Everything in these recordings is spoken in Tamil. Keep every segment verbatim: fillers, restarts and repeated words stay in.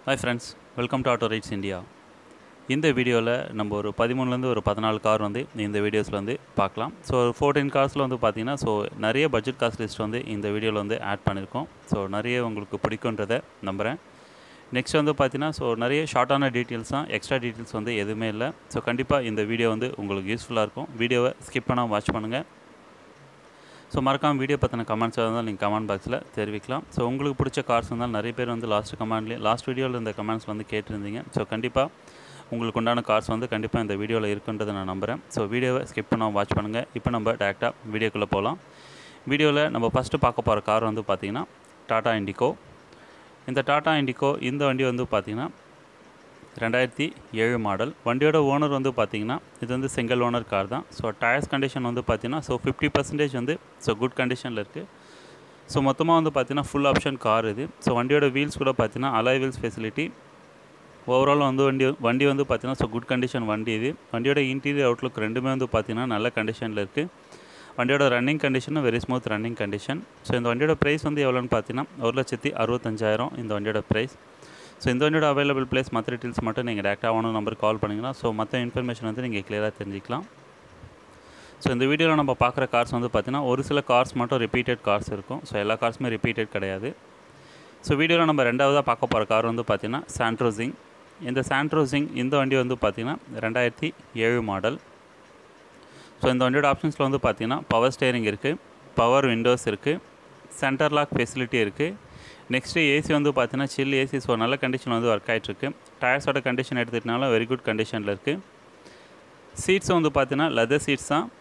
Hi friends, welcome to Auto Rides India. இந்த வீடியோவில் நம்ம ஒரு பதிமூணுலேருந்து ஒரு பதினாலு கார் வந்து இந்த வீடியோஸில் வந்து பார்க்கலாம். ஸோ ஃபோர்டீன் கார்ஸில் வந்து பார்த்தீங்கன்னா ஸோ நிறைய பட்ஜெட் காஸ்ட் லிஸ்ட் வந்து இந்த வீடியோவில் வந்து ஆட் பண்ணியிருக்கோம். ஸோ நிறைய உங்களுக்கு பிடிக்குன்றதை நம்புகிறேன். நெக்ஸ்ட் வந்து பார்த்தீங்கன்னா ஸோ நிறைய ஷார்ட்டான டீட்டெயில்ஸ் தான், எக்ஸ்ட்ரா டீட்டெயில்ஸ் வந்து எதுவுமே இல்லை. ஸோ கண்டிப்பாக இந்த வீடியோ வந்து உங்களுக்கு யூஸ்ஃபுல்லாக இருக்கும். வீடியோவை ஸ்கிப் பண்ணாமல் வாட்ச் பண்ணுங்கள். ஸோ மறக்காமல் வீடியோ பற்றின கமெண்ட்ஸ் இருந்தால் நீங்கள் கமெண்ட் பாக்ஸில் தெரிவிக்கலாம். ஸோ உங்களுக்கு பிடிச்ச கார்ஸ் இருந்தால் நிறைய பேர் வந்து லாஸ்ட் கமெண்ட்லேயே லாஸ்ட் வீடியோவில் இந்த கமெண்ட்ஸ் வந்து கேட்டிருந்தீங்க. ஸோ கண்டிப்பாக உங்களுக்கு உண்டான கார்ஸ் வந்து கண்டிப்பாக இந்த வீடியோவில் இருக்குன்றதை நான் நம்புகிறேன். ஸோ வீடியோவை ஸ்கிப் பண்ணாமல் வாட்ச் பண்ணுங்கள். இப்போ நம்ம டேரெக்டாக வீடியோக்குள்ளே போகலாம். வீடியோவில் நம்ம ஃபஸ்ட்டு பார்க்க போகிற கார் வந்து பார்த்திங்கன்னா டாடா இண்டிகோ. இந்த டாடா இண்டிகோ இந்த வண்டி வந்து பார்த்திங்கன்னா ரெண்டாயிரத்தி ஏழு மாடல். வண்டியோட ஓனர் வந்து பார்த்திங்கன்னா இது வந்து சிங்கிள் ஓனர் கார் தான். ஸோ டயர்ஸ் கண்டிஷன் வந்து பார்த்திங்கன்னா ஸோ ஃபிஃப்டி பர்சன்டேஜ் வந்து ஸோ குட் கண்டிஷனில் இருக்குது. ஸோ மொத்தமாக வந்து பார்த்திங்கன்னா ஃபுல் ஆப்ஷன் கார் இது. ஸோ வண்டியோட வீல்ஸ் கூட பார்த்திங்கன்னா அலாய் வீல்ஸ் ஃபெசிலிட்டி. ஓவரால் வந்து வண்டி வண்டி வந்து பார்த்திங்கன்னா ஸோ குட் கண்டிஷன் வண்டி இது. வண்டியோட இன்டீரியர் அவுட்லுக் ரெண்டுமே வந்து பார்த்திங்கன்னா நல்ல கண்டிஷனில் இருக்குது. வண்டியோட ரன்னிங் கண்டிஷனும் very smooth running condition. So இந்த வண்டியோட ப்ரைஸ் வந்து எவ்வளோன்னு பார்த்தீங்கன்னா ஒரு லட்சத்தி அறுபத்தஞ்சாயிரம் இந்த வண்டியோட ப்ரைஸ். ஸோ இந்த வண்டியோட அவைலபிள் பிளேஸ் மற்ற டீட்டெயில்ஸ் மட்டும் நீங்கள் டேரெக்டாக ஓனர் நம்பருக்கு கால் பண்ணிங்கன்னா ஸோ மற்ற இன்ஃபர்மேஷன் வந்து நீங்கள் கிளியராக தெரிஞ்சிக்கலாம். ஸோ இந்த வீடியோவில் நம்ம பார்க்குற கார்ஸ் வந்து பார்த்திங்கன்னா ஒரு சில கார்ஸ் மட்டும் ரிப்பீட்டட் கார்ஸ் இருக்கும். ஸோ எல்லா கார்ஸுமே ரிப்பீட்டட் கிடையாது. ஸோ வீடியோவில் நம்ம ரெண்டாவதாக பார்க்க போகிற கார் வந்து பார்த்திங்கன்னா சாண்ட்ரோசிங். இந்த சாண்ட்ரோசிங் இந்த வண்டி வந்து பார்த்திங்கன்னா ரெண்டாயிரத்தி ஏழு மாடல். ஸோ இந்த வண்டியோட ஆப்ஷன்ஸில் வந்து பார்த்திங்கன்னா பவர் ஸ்டேரிங் இருக்குது, பவர் விண்டோஸ் இருக்குது, சென்டர் லாக் ஃபெசிலிட்டி இருக்குது. நெக்ஸ்ட்டு ஏசி வந்து பார்த்தீங்கன்னா சில் ஏசி. ஸோ நல்ல கண்டிஷன் வந்து ஒர்க் ஆகிட்டுருக்கு. டயர்ஸோட கண்டிஷன் எடுத்துகிட்டனாலும் வெரி குட் கண்டிஷனில் இருக்குது. சீட்ஸ் வந்து பார்த்தீங்கன்னா லெதர் சீட்ஸ் தான்,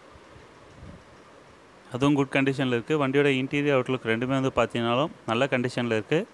அதுவும் குட் கண்டிஷனில் இருக்குது. வண்டியோட இன்டீரியர் அவுட்லுக் ரெண்டுமே வந்து பார்த்தீங்கன்னாலும் நல்ல கண்டிஷனில் இருக்குது.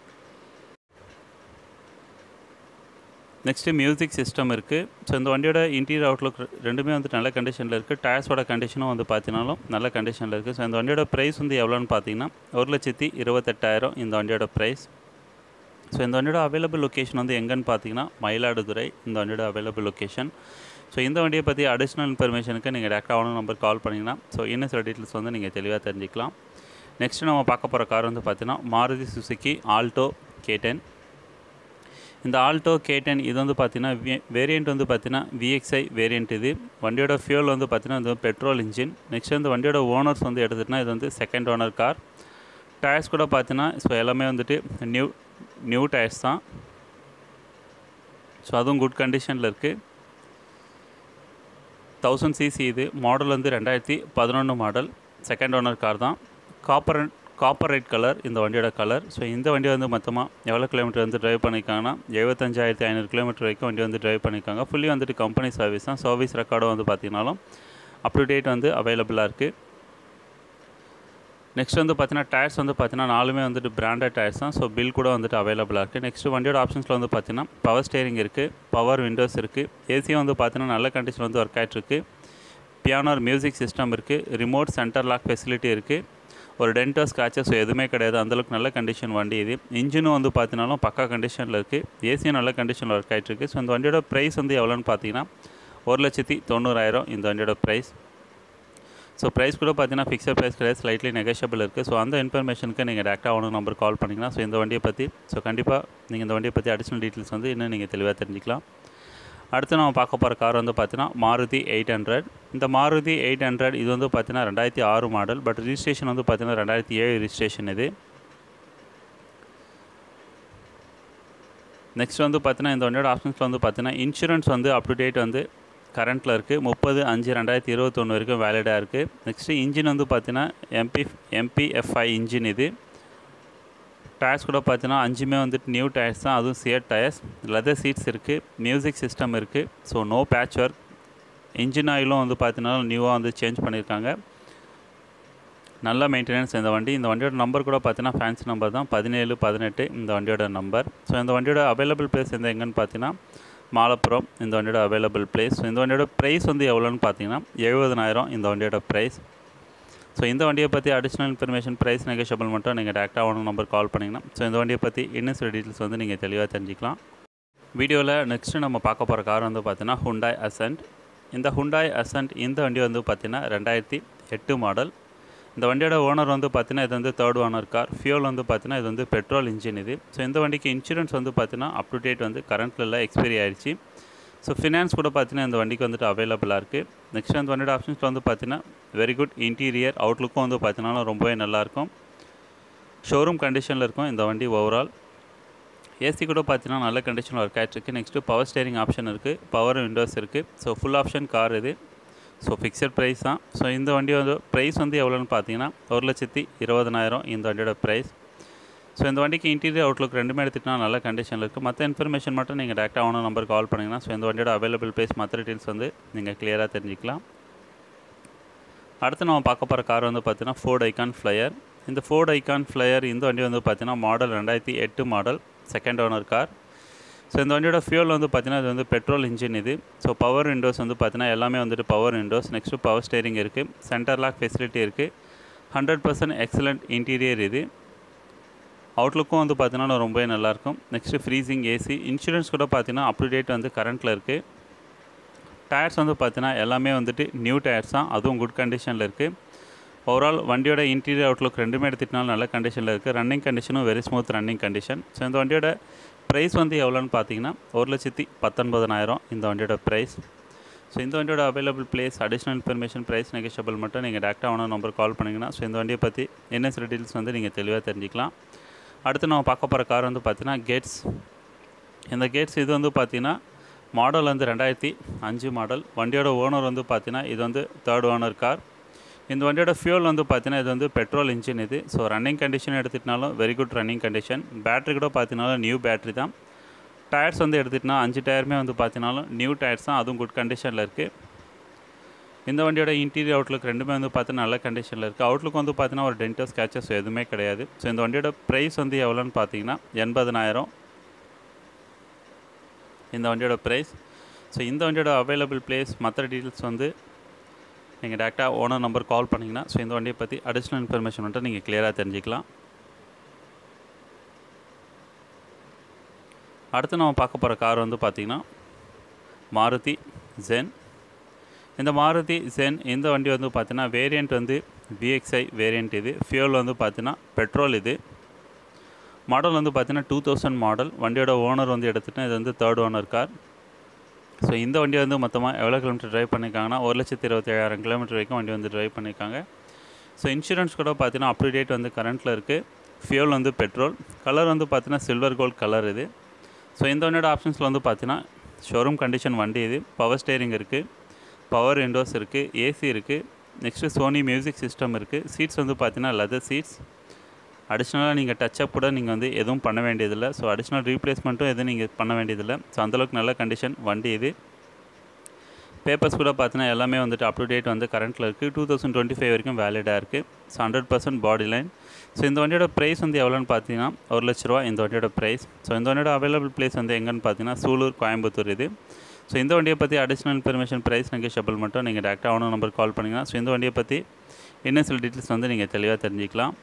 நெக்ஸ்ட்டு மியூசிக் சிஸ்டம் இருக்குது. ஸோ இந்த வண்டியோட இன்டீரியர் அவுட்லுக் ரெண்டுமே வந்து நல்ல கண்டிஷனில் இருக்குது. டயர்ஸோட கண்டிஷனும் வந்து பார்த்தீங்கன்னாலும் நல்ல கண்டிஷனில் இருக்குது. ஸோ இந்த வண்டியோட ப்ரைஸ் வந்து எவ்வளோன்னு பார்த்தீங்கன்னா ஒரு லட்சத்தி இருபத்தெட்டாயிரம் இந்த வண்டியோட ப்ரைஸ். ஸோ இந்த வண்டியோட அவைலபிள் லொக்கேஷன் வந்து எங்கன்னு பார்த்தீங்கன்னா மயிலாடுதுறை இந்த வண்டியோட அவைலபிள் லொக்கேஷன். ஸோ இந்த வண்டியை பற்றி அடிஷ்னல் இன்ஃபர்மேஷனுக்கு நீங்கள் டேரெக்டாக ஆன நம்பர் கால் பண்ணிங்கன்னா ஸோ இன்னும் சில டீட்டெயில்ஸ் வந்து நீங்கள் தெளிவாக தெரிஞ்சிக்கலாம். நெக்ஸ்ட்டு நம்ம பார்க்க போகிற கார் வந்து பார்த்திங்கன்னா Maruti Suzuki Alto K ten. இந்த ஆல்டோ கே டென் இது வந்து பார்த்திங்கன்னா வே வேரியண்ட் வந்து பார்த்திங்கன்னா விஎக்ஸ்ஐ வேரியண்ட் இது. வண்டியோட ஃபியூல் வந்து பார்த்திங்கன்னா இது பெட்ரோல் இன்ஜின். நெக்ஸ்ட் வந்து வண்டியோட ஓனர்ஸ் வந்து எடுத்துகிட்டுனா இது வந்து செகண்ட் ஓனர் கார். டயர்ஸ் கூட பார்த்திங்கன்னா ஸோ எல்லாமே வந்துட்டு நியூ நியூ டயர்ஸ் தான். ஸோ அதுவும் குட் கண்டிஷனில் இருக்குது. தௌசண்ட் சிசி இது. மாடல் வந்து ரெண்டாயிரத்தி பதினொன்று மாடல். செகண்ட் ஓனர் கார் தான். காப்பர் காப்பர் ரெட் கலர் இந்த வண்டியோட கலர். ஸோ இந்த வண்டி வந்து மொத்தமாக எவ்வளோ கிலோமீட்டர் வந்து ட்ரைவ் பண்ணியிருக்காங்கன்னா எழுபத்தஞ்சாயிரத்தி ஐநூறு கிலோமீட்டர் வரைக்கும் வண்டி வந்து ட்ரைவ் பண்ணியிருக்காங்க. ஃபுல்லி வந்துட்டு கம்பெனி சர்வீஸ் தான். சர்வீஸ் ரெக்கார்டும் வந்து பார்த்திங்கனாலும் அப் டு டேட் வந்து அவைலபிளாக இருக்குது. நெக்ஸ்ட் வந்து பார்த்தீங்கன்னா டயர்ஸ் வந்து பார்த்தீங்கன்னா நாலுமே வந்துட்டு பிராண்டட் டயர்ஸ் தான். ஸோ பில் கூட வந்துட்டு அவைலபிளாக இருக்குது. நெக்ஸ்ட்டு வண்டியோட ஆப்ஷன்ஸில் வந்து பார்த்தீங்கன்னா பவர் ஸ்டேரிங் இருக்குது, பவர் விண்டோஸ் இருக்குது, ஏசியும் வந்து பார்த்தீங்கன்னா நல்ல கண்டிஷன் வந்து ஒர்க் ஆகிட்டுருக்கு. பியானோ மியூசிக் சிஸ்டம் இருக்குது, ரிமோட் சென்டர் லாக் ஃபெசிலிட்டி இருக்குது. ஒரு டென்டோ ஸ்க்ராச்சஸ் ஸோ எதுவுமே கிடையாது. அந்தளவுக்கு நல்ல கண்டிஷன் வண்டி இது. இன்ஜினும் வந்து பார்த்தீங்கன்னாலும் பக்கா கண்டிஷனில் இருக்குது. ஏசியும் நல்ல கண்டிஷனில் ஒர்க் ஆகிட்டுருக்கு. ஸோ இந்த வண்டியோட ப்ரைஸ் வந்து எவ்வளோன்னு பார்த்தீங்கன்னா ஒரு லட்சத்தி தொண்ணூறாயிரம் இந்த வண்டியோட ப்ரைஸ். ஸோ ப்ரைஸ் கூட பார்த்தீங்கன்னா ஃபிக்ஸட் ப்ரைஸ் கிடையாது, ஸ்லைட்லி நெகோஷியபிள் இருக்குது. ஸோ அந்த இன்ஃபர்மேஷனுக்கு நீங்கள் டேரெக்டாக ஒன்று நம்பர் கால் பண்ணிங்கன்னா ஸோ இந்த வண்டியை பற்றி ஸோ கண்டிப்பாக நீங்கள் இந்த வண்டியை பற்றி அடிஷ்னல் டீட்டெயில்ஸ் வந்து இன்னும் நீங்கள் தெளிவாக தெரிஞ்சிக்கலாம். அடுத்து நம்ம பார்க்க போகிற கார் வந்து பார்த்தீங்கன்னா மாருதி எயிட் ஹண்ட்ரட். இந்த மாருதி எயிட் ஹண்ட்ரட் இது வந்து பார்த்தீங்கன்னா ரெண்டாயிரத்தி ஆறு மாடல். பட் ரிஜிஸ்ட்ரேஷன் வந்து பார்த்தீங்கன்னா ரெண்டாயிரத்தி ஏழு ரிஜிஸ்ட்ரேஷன் இது. நெக்ஸ்ட் வந்து பார்த்தீங்கன்னா இந்த வண்டியோட ஆப்ஷன்ஸில் வந்து பார்த்தீங்கன்னா இன்சூரன்ஸ் வந்து அப் டு டேட் வந்து கரண்ட்டில் இருக்குது. முப்பது அஞ்சு ரெண்டாயிரத்தி இருபத்தொன்று வரைக்கும் வேலிடாக இருக்குது. நெக்ஸ்ட்டு இன்ஜின் வந்து பார்த்தீங்கன்னா எம்பி எம்பிஎஃப்ஐ இன்ஜின் இது. டயர்ஸ் கூட பார்த்தீங்கன்னா அஞ்சுமே வந்துட்டு நியூ டயர்ஸ் தான், அதுவும் சியர் டயர்ஸ். லெதர் சீட்ஸ் இருக்குது, மியூசிக் சிஸ்டம் இருக்குது. So no patch work. Engine ஆயிலும் வந்து பார்த்தீங்கன்னா நியூவாக வந்து சேஞ்ச் பண்ணியிருக்காங்க. நல்ல மெயின்டெனன்ஸ் இந்த வண்டி. இந்த வண்டியோட நம்பர் கூட பார்த்தீங்கன்னா ஃபேன்சி நம்பர் தான், பதினேழு பதினெட்டு இந்த வண்டியோட நம்பர். ஸோ இந்த வண்டியோட அவைலபிள் பிளேஸ் எந்த எங்கன்னு பார்த்தீங்கன்னா மாலப்புரம் இந்த வண்டியோட அவைலபிள் பிளேஸ். ஸோ இந்த வண்டியோட ப்ரைஸ் வந்து எவ்வளோன்னு பார்த்தீங்கன்னா எழுபதனாயிரம் இந்த வண்டியோட ப்ரைஸ். ஸோ இந்த வண்டியை பற்றி அடிஷ்னல் இன்ஃபர்மேஷன் ப்ரைஸ் நெகோஷியபிள் மட்டும் நீங்கள் டேரெக்டாக ஒன்று நம்பர் கால் பண்ணிங்கன்னா ஸோ இந்த வண்டியை பற்றி இன்னும் சில டீட்டெயில்ஸ் வந்து நீங்கள் தெளிவாக தெரிஞ்சிக்கலாம். வீடியோவில் நெக்ஸ்ட்டு நம்ம பார்க்க போகிற கார் வந்து பார்த்தீங்கன்னா ஹுண்டாய் அசன்ட். இந்த ஹுண்டாய் அசன்ட் இந்த வண்டி வந்து பார்த்தீங்கன்னா ரெண்டாயிரத்தி எட்டு மாடல். இந்த வண்டியோட ஓனர் வந்து பார்த்தீங்கன்னா இது வந்து தேர்ட் ஓனர் கார். ஃபியூல் வந்து பார்த்தீங்கன்னா இது வந்து பெட்ரோல் இன்ஜின் இது. ஸோ இந்த வண்டிக்கு இன்சூரன்ஸ் வந்து பார்த்தீங்கன்னா அப் டு டேட் வந்து கரண்ட்டில் இல்லை, எக்ஸ்பைரி ஆயிடுச்சு. ஸோ ஃபினான்ஸ் கூட பார்த்தீங்கன்னா இந்த வண்டிக்கு வந்துட்டு அவைலபிளாக இருக்குது. நெக்ஸ்ட் அந்த வண்டியோட ஆப்ஷன்ஸில் வந்து பார்த்தீங்கன்னா வெரி குட் இன்டீரியர், அவுட்லுக்கும் வந்து பார்த்தீங்கன்னா ரொம்பவே நல்லாயிருக்கும். ஷோரூம் கண்டிஷனில் இருக்கும் இந்த வண்டி ஓவரால். ஏசி கூட பார்த்தீங்கன்னா நல்ல கண்டிஷனில் ஒர்க் ஆகிட்டுருக்கு. நெக்ஸ்ட்டு பவர் ஸ்டேரிங் ஆப்ஷன் இருக்குது, பவர் விண்டோஸ் இருக்குது. ஸோ ஃபுல் ஆப்ஷன் கார் இது. ஸோ ஃபிக்ஸட் ப்ரைஸ் தான். ஸோ இந்த வண்டி வந்து ப்ரைஸ் வந்து எவ்வளோன்னு பார்த்தீங்கன்னா ஒரு லட்சத்தி இருபதனாயிரம் இந்த வண்டியோட ப்ரைஸ். ஸோ இந்த வண்டிக்கு இன்டீரியர் அவுட்லுக் ரெண்டுமே எடுத்துகிட்டா நல்ல கண்டிஷனில் இருக்குது. மற்ற இன்ஃபர்மேஷன் மட்டும் நீங்கள் டேரெக்டாக ஆன நம்பருக்கு கால் பண்ணிங்கன்னா ஸோ இந்த வண்டியோட அவைலபிள் ப்ரைஸ் மற்ற டீட்டெயில்ஸ் வந்து நீங்கள் கிளியராக தெரிஞ்சிக்கலாம். அடுத்து நம்ம பார்க்க போகிற கார் வந்து பார்த்தீங்கன்னா ஃபோர்ட் ஐகான் ஃப்ளையர். இந்த ஃபோர்ட் ஐகான் ஃப்ளையர் இந்த வண்டி வந்து பார்த்தீங்கன்னா மாடல் ரெண்டாயிரத்தி எட்டு model, second owner car. So இந்த வண்டியோட ஃபியூல் வந்து பார்த்தீங்கன்னா இது வந்து பெட்ரோல் இன்ஜின் இது. ஸோ பவர் விண்டோஸ் வந்து பார்த்தீங்கன்னா எல்லாமே வந்துட்டு power windows. Next power steering இருக்குது, சென்டர் லாக் ஃபெசிலிட்டி இருக்குது. ஹண்ட்ரட் பர்சன்ட் எக்ஸலண்ட் இன்டீரியர் இது. அவுட்லுக்கும் வந்து பார்த்தீங்கன்னா ரொம்பவே நல்லாயிருக்கும். Next freezing AC. இன்சூரன்ஸ் கூட பார்த்தீங்கன்னா அப் டு டேட் வந்து கரண்ட்டில் இருக்குது. டயர்ஸ் வந்து பார்த்தீங்கன்னா எல்லாமே வந்துட்டு நியூ டயர்ஸ் தான், அதுவும் குட் கண்டிஷனில் இருக்குது. ஓவரால் வண்டியோட இன்டீரியர் அவுட்லுக் ரெண்டுமே எடுத்துகிட்டனாலும் நல்ல கண்டிஷனில் இருக்குது. ரன்னிங் கண்டிஷனும் very smooth running condition. So இந்த வண்டியோட ப்ரைஸ் வந்து எவ்வளோன்னு பார்த்தீங்கன்னா ஒரு லட்சத்தி பத்தொன்பதனாயிரம் இந்த வண்டியோட ப்ரைஸ். ஸோ இந்த வண்டியோட available place, additional information, price negotiable மட்டும் நீங்கள் டேரெக்டாக ஆன நம்பர் கால் பண்ணிங்கன்னா ஸோ இந்த வண்டியை பற்றி என்ன சில டீட்டெயில்ஸ் வந்து நீங்கள் தெளிவாக தெரிஞ்சிக்கலாம். அடுத்து நம்ம பார்க்க போகிற கார் வந்து பார்த்தீங்கன்னா கேட்ஸ். இந்த கேட்ஸ் இது வந்து பார்த்தீங்கன்னா மாடல் வந்து ரெண்டாயிரத்தி அஞ்சு மாடல். வண்டியோட ஓனர் வந்து பார்த்தீங்கன்னா இது வந்து தேர்ட் ஓனர் கார். இந்த வண்டியோட ஃபியூல் வந்து பார்த்தீங்கன்னா இது வந்து பெட்ரோல் இன்ஜின் இது. ஸோ ரன்னிங் கண்டிஷன் எடுத்துகிட்டனாலும் very good running condition. Battery கூட பார்த்தீங்கன்னாலும் நியூ பேட்ரி தான். டயர்ஸ் வந்து எடுத்துகிட்டனா அஞ்சு டயருமே வந்து பார்த்தீங்கன்னாலும் நியூ டயர்ஸ் தான், அதுவும் குட் கண்டிஷனில் இருக்குது. இந்த வண்டியோட இன்டீரியர் அவுட்லுக் ரெண்டுமே வந்து பார்த்தீங்கன்னா நல்ல கண்டிஷனில் இருக்குது. அவுட்லுக் வந்து பார்த்தீங்கன்னா ஒரு டென்டஸ் ஸ்கேச்சஸ் எதுவுமே கிடையாது. ஸோ இந்த வண்டியோட ப்ரைஸ் வந்து எவ்வளோன்னு பார்த்தீங்கன்னா எண்பதனாயிரம் இந்த வண்டியோட ப்ரைஸ். ஸோ இந்த வண்டியோட அவைலபிள் பிளேஸ் மற்ற டீட்டெயில்ஸ் வந்து நீங்கள் டேரெக்டாக ஓனர் நம்பர் கால் பண்ணிங்கன்னா ஸோ இந்த வண்டியை பற்றி அடிஷ்னல் இன்ஃபர்மேஷன் வந்துட்டு நீங்கள் கிளியராக தெரிஞ்சிக்கலாம். அடுத்து நம்ம பார்க்க போகிற கார் வந்து பார்த்திங்கன்னா மாருதி ஜென். இந்த மாருதி ஜென் இந்த வண்டி வந்து பார்த்தீங்கன்னா வேரியண்ட் வந்து விஎக்ஸ்ஐ வேரியண்ட் இது. ஃபியூல் வந்து பார்த்தீங்கன்னா பெட்ரோல் இது. மாடல் வந்து பார்த்தீங்கன்னா டூ தௌசண்ட் மாடல். வண்டியோட ஓனர் வந்து எடுத்துகிட்டு இது வந்து தேர்ட் ஓனர் கார். ஸோ இந்த வண்டி வந்து மொத்தமாக எவ்வளோ கிலோமீட்டர் ட்ரைவ் பண்ணியிருக்காங்கன்னா ஒரு லட்சத்தி இருபத்தி ஏழாயிரம் கிலோமீட்டர் வரைக்கும் வண்டி வந்து ட்ரைவ் பண்ணியிருக்காங்க. ஸோ இன்சூரன்ஸ் கூட பார்த்தீங்கன்னா அப் டு டேட் வந்து கரண்ட்டில் இருக்குது. ஃபியூல் வந்து பெட்ரோல். கலர் வந்து பார்த்தீங்கன்னா சில்வர் கோல்ட் கலர் இது. ஸோ இந்த வண்டியோட ஆப்ஷன்ஸில் வந்து பார்த்தீங்கன்னா ஷோரூம் கண்டிஷன் வண்டி இது. பவர் ஸ்டேரிங் இருக்குது, பவர் விண்டோஸ் இருக்குது, ஏசி இருக்குது. நெக்ஸ்ட்டு சோனி மியூசிக் சிஸ்டம் இருக்குது. சீட்ஸ் வந்து பார்த்தீங்கன்னா லெதர் சீட்ஸ். அடிஷ்னலாக நீங்கள் டச்சப் கூட நீங்கள் வந்து எதுவும் பண்ண வேண்டியதில்லை. ஸோ அடிஷ்னல் ரீப்ளேஸ்மெண்ட்டும் எதுவும் நீங்கள் பண்ண வேண்டியதில்லை. ஸோ அந்தளவுக்கு நல்ல கண்டிஷன் வண்டி இது. பேப்பர்ஸ் கூட பார்த்தீங்கன்னா எல்லாமே வந்துட்டு அப் டு டேட் வந்து கரண்ட்டில் இருக்குது. டூ தௌசண்ட் டுவெண்ட்டி ஃபைவ் வரைக்கும் வேலிடாக இருக்குது. So hundred percent body line. So இந்த வண்டியோட ப்ரைஸ் வந்து எவ்வளோன்னு பார்த்தீங்கன்னா ஒரு லட்ச ரூபா இந்த வண்டியோட ப்ரைஸ். ஸோ இந்த வண்டியோட அவைலபிள் பிளேஸ் வந்து எங்கன்னு பார்த்தீங்கன்னா சூலூர், கோயம்புத்தூர் இது. ஸோ இந்த வண்டியை பற்றி அடிஷ்னல் இன்ஃபர்மேஷன், ப்ரைஸ் நெகோஷியபிள் மட்டும் நீங்கள் டேரெக்டாக ஆன நம்பர் கால் பண்ணிங்கன்னா ஸோ இந்த வண்டியை பற்றி இன்னும் சில டீட்டெயில்ஸ் வந்து நீங்கள் தெளிவாக தெரிஞ்சிக்கலாம்.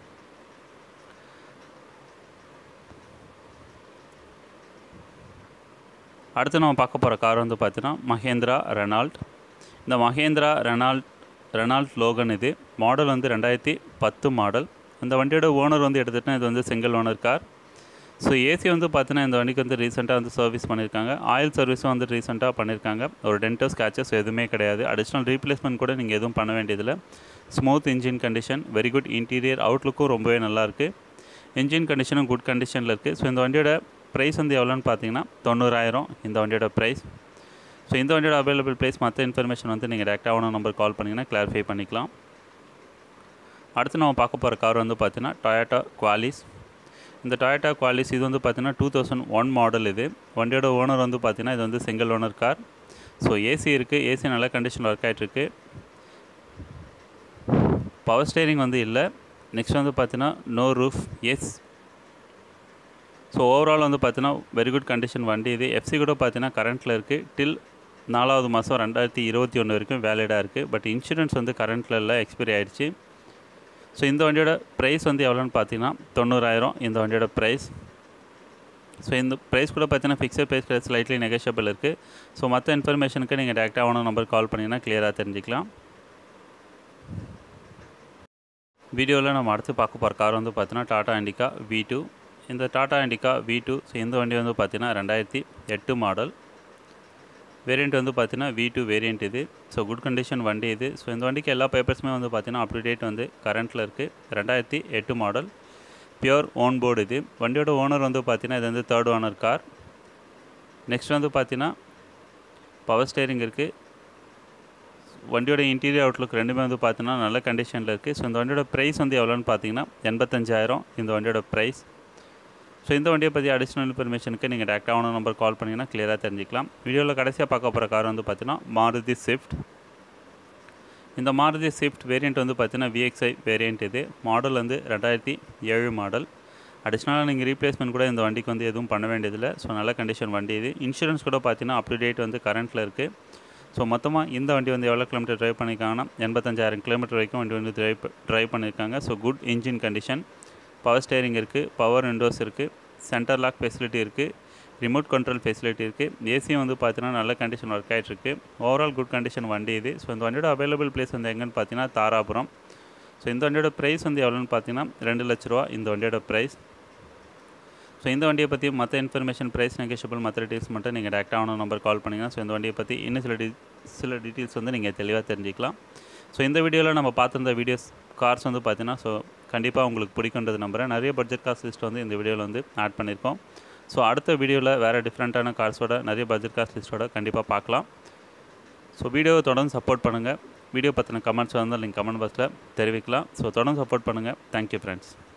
அடுத்து நம்ம பார்க்க போகிற கார் வந்து பார்த்தீங்கன்னா மஹேந்திரா ரெனால்ட். இந்த மஹேந்திரா ரெனால்ட் ரெனால்ட் லோகன் இது. மாடல் வந்து ரெண்டாயிரத்தி பத்து மாடல். இந்த வண்டியோட ஓனர் வந்து எடுத்துகிட்டா இது வந்து single owner car. So AC வந்து பார்த்தீங்கன்னா இந்த வண்டிக்கு வந்து ரீசெண்டாக வந்து சர்வீஸ் பண்ணியிருக்காங்க. ஆயில் சர்வீஸும் வந்து ரீசெண்டாக பண்ணியிருக்காங்க. ஒரு டென்டோ ஸ்கேச்சஸ் எதுவுமே கிடையாது. அடிஷ்னல் ரீப்ளேஸ்மெண்ட் கூட நீங்கள் எதுவும் பண்ண வேண்டியதில்லை. Smooth engine condition, very good interior, அவுட்லுக்கும் ரொம்பவே நல்லாயிருக்கு. இன்ஜின் கண்டிஷனும் குட் கண்டிஷனில் இருக்குது. ஸோ இந்த வண்டியோட ப்ரைஸ் வந்து எவ்வளோன்னு பார்த்தீங்கன்னா தொண்ணூறாயிரம் இந்த வண்டியோட ப்ரைஸ். ஸோ இந்த வண்டியோட அவைலபிள் ப்ரைஸ் மற்ற இன்ஃபர்மேஷன் வந்து நீங்கள் டேரெக்டாக ஆன நம்பர் கால் பண்ணிங்கன்னா கிளாரிஃபை பண்ணிக்கலாம். அடுத்து நம்ம பார்க்க போகிற கார் வந்து பார்த்தீங்கன்னா டொயோட்டா குவாலிஸ். இந்த டொயோட்டா குவாலிஸ் இது வந்து பார்த்தீங்கன்னா டூ தௌசண்ட் ஒன் மாடல் இது. வண்டியோட ஓனர் வந்து பார்த்தீங்கன்னா இது வந்து single owner car. So AC இருக்குது, ஏசி நல்ல கண்டிஷனில் ஒர்க் ஆகிட்டுருக்கு. பவர் ஸ்டேரிங் வந்து இல்லை. நெக்ஸ்ட் வந்து பார்த்தீங்கன்னா no roof, yes. So overall வந்து பார்த்தீங்கன்னா வெரி குட் கண்டிஷன் வண்டி இது. எஃப்சி கூட பார்த்தீங்கன்னா கரண்ட்டில் இருக்குது. டில் நாலாவது மாதம் ரெண்டாயிரத்தி இருபத்தி ஒன்று வரைக்கும் வேலிடாக இருக்குது. பட் இன்சூரன்ஸ் வந்து கரண்ட்டில் இல்லை, எக்ஸ்பைரி ஆகிடுச்சு. ஸோ இந்த வண்டியோட ப்ரைஸ் வந்து எவ்வளோன்னு பார்த்தீங்கன்னா தொண்ணூறாயிரம் இந்த வண்டியோட ப்ரைஸ். ஸோ இந்த ப்ரைஸ் கூட பார்த்தீங்கன்னா ஃபிக்ஸட் ப்ரைஸ் ஸ்லைட்லி நெகோஷியபிள் இருக்குது. ஸோ மற்ற இன்ஃபர்மேஷனுக்கு நீங்கள் டேரெக்டாக ஆன நம்பர் கால் பண்ணிங்கன்னா கிளியராக தெரிஞ்சிக்கலாம். வீடியோவில் நம்ம அடுத்து பார்க்க போகிற கார் வந்து பார்த்தீங்கன்னா டாடா இண்டிகா வி டூ. இந்த Tata Indica V two so இந்த வண்டி வந்து பார்த்தீங்கன்னா ரெண்டாயிரத்தி எட்டு மாடல். வேரியண்ட் வந்து பார்த்தீங்கன்னா வி டூ வேரியண்ட் இது. ஸோ குட் கண்டிஷன் வண்டி இது. ஸோ இந்த வண்டிக்கு எல்லா பேப்பர்ஸுமே வந்து பார்த்தீங்கன்னா அப் டு டேட் வந்து கரண்ட்டில் இருக்குது. ரெண்டாயிரத்தி எட்டு மாடல், பியூர் ஓன் போர்டு இது. வண்டியோட ஓனர் வந்து பார்த்தீங்கன்னா இது வந்து தேர்ட் ஓனர் கார். நெக்ஸ்ட் வந்து பார்த்தீங்கன்னா பவர் ஸ்டேரிங் இருக்குது. வண்டியோட இன்டீரியர் அவுட்லுக் ரெண்டுமே வந்து பார்த்தீங்கன்னா நல்ல கண்டிஷனில் இருக்குது. ஸோ இந்த வண்டியோட ப்ரைஸ் வந்து எவ்வளோன்னு பார்த்தீங்கன்னா எண்பத்தஞ்சாயிரம் இந்த வண்டியோட ப்ரைஸ். ஸோ இந்த வண்டியை பற்றி அடிஷ்னல் இன்ஃபர்மேஷனுக்கு நீங்கள் டேரெக்டாக ஆன நம்பர் கால் பண்ணிங்கன்னா கிளியராக தெரிஞ்சிக்கலாம். வீடியோவில் கடைசியாக பார்க்க போகிற கார் வந்து பார்த்தீங்கன்னா மாருதி ஸ்விஃப்ட். இந்த மாருதி ஸ்விஃப்ட் வேரியண்ட் வந்து பார்த்தீங்கன்னா விஎக்ஸ்ஐ வேரியண்ட் இது. மாடல் வந்து ரெண்டாயிரத்தி ஏழு மாடல். அடிஷ்னலாக நீங்கள் ரீப்ளேஸ்மெண்ட் கூட இந்த வண்டிக்கு வந்து எதுவும் பண்ண வேண்டியதில்லை. ஸோ நல்ல கண்டிஷன் வண்டி இது. இன்சூரன்ஸ் கூட பார்த்தீங்கன்னா அப் டு டேட் வந்து கரண்ட்டில் இருக்குது. ஸோ மொத்தமாக இந்த வண்டி வந்து எவ்வளோ கிலோமீட்டர் ட்ரைவ் பண்ணியிருக்காங்கன்னா எண்பத்தஞ்சாயிரம் கிலோமீட்டர் வரைக்கும் வண்டி வந்து ட்ரைவ் ட்ரைவ் பண்ணியிருக்காங்க. So good engine condition, power steering இருக்குது, பவர் விண்டோஸ் இருக்குது, சென்டர் லாக் ஃபெசிலிட்டி இருக்குது, ரிமோட் கண்ட்ரோல் ஃபெசிலிட்டி இருக்குது. ஏசியும் வந்து பார்த்தீங்கன்னா நல்ல கண்டிஷன் ஒர்க் ஆகிட்டுருக்கு. ஓவரால் குட் கண்டிஷன் வண்டி இது. ஸோ இந்த வண்டியோட அவைலபிள் பிளேஸ் வந்து எங்கன்னு பார்த்தீங்கன்னா தாராபுரம். ஸோ இந்த வண்டியோட ப்ரைஸ் வந்து எவ்வளோன்னு பார்த்தீங்கன்னா ரெண்டு லட்ச ரூபா இந்த வண்டியோட ப்ரைஸ். ஸோ இந்த வண்டியை பற்றி மற்ற இன்ஃபர்மேஷன், ப்ரைஸ் நெகோஷியபிள் மற்ற டீட்டெயில்ஸ் மட்டும் நீங்கள் டேரெக்டாக ஆன நம்பர் கால் பண்ணிங்கன்னா ஸோ இந்த வண்டியை பற்றி இன்னும் சில டீ சில டீட்டெயில்ஸ் வந்து நீங்கள் தெளிவாக தெரிஞ்சிக்கலாம். ஸோ இந்த வீடியோவில் நம்ம பார்த்துருந்த வீடியோஸ் கார்ஸ் வந்து பார்த்தீங்கன்னா ஸோ கண்டிப்பாக உங்களுக்கு பிடிக்குன்றது நம்புகிறேன். நிறைய பட்ஜெட் கார்ஸ் லிஸ்ட் வந்து இந்த வீடியோவில் வந்து ஆட் பண்ணியிருக்கோம். ஸோ அடுத்த வீடியோவில் வேறு டிஃப்ரெண்ட்டான கார்ஸோட நிறைய பட்ஜெட் கார்ஸ் லிஸ்ட்டோட கண்டிப்பாக பார்க்கலாம். ஸோ வீடியோவை தொடர்ந்து சப்போர்ட் பண்ணுங்கள். வீடியோ பற்றின கமெண்ட்ஸ் வந்தால் நீங்கள் கமெண்ட் பாக்ஸில் தெரிவிக்கலாம். ஸோ தொடர்ந்து சப்போர்ட் பண்ணுங்கள். Thank you friends.